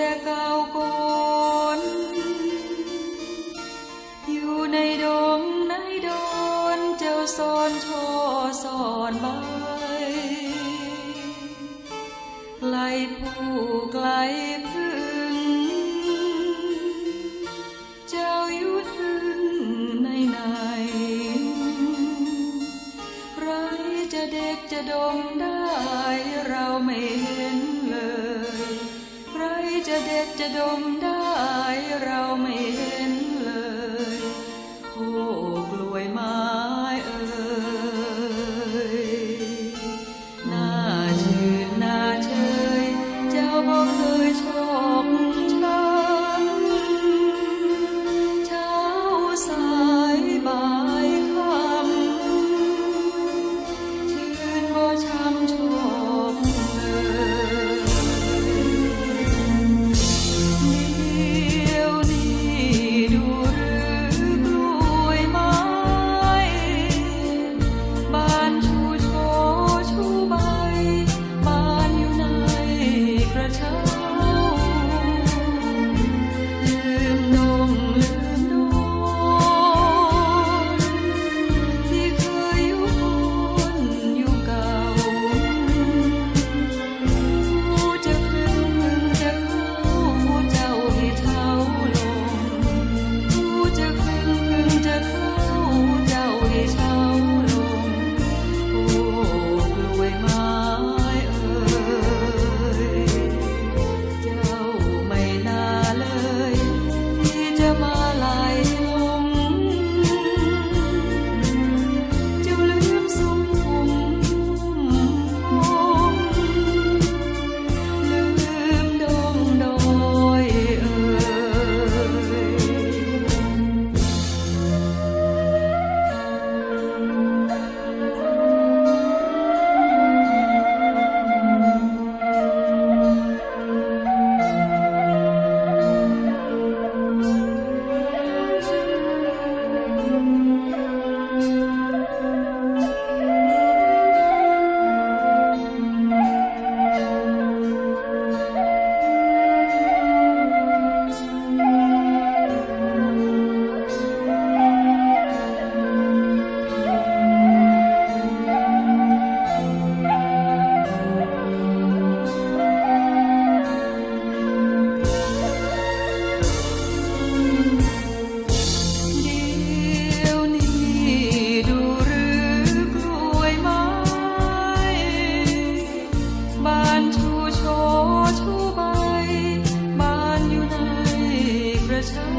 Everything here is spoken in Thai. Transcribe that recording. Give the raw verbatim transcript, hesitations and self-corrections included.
แต่เก่าก่อนอยู่ในดงในดอนเจ้าสอนช่อสอนใบไกลผู้ไกลพึ่งเจ้าอยู่ถึงในในไรจะเด็กจะดมได้เราไม่เห็นเลยใครจะเด็ดจะดมได้เราไม่เห็นเลยโอ้กล้วยไม้เอ่ยน่าชื่นน่าเชยเจ้าบ่เคยชอกช้ำเช้าสายบ่ายค่ำชื่นบ่ช้ำชอกเลยเดี๋ยวนี้ดูหรือกล้วยไม้บานชูโชชูใบบานอยู่ในกระเช้าลืมนงลืมนอนที่เคยอยู่คนอยู่เก่าผู้จะครึ่งมึงจะเข้าเจ้าให้เท้าลงผู้จะครึ่งมึงจะเข้าเจ้าให้เท้าลงโอ้กล้วยไม้เอ่ยเจ้าไม่น่าเลยที่จะมาไหลลงเจ้าลืมทรงผมผมลืมดงดอยเอ่เดี๋ยวนี้ดูหรือกล้วยไม้บานชูโชชูใบบานอยู่ในกระเช้า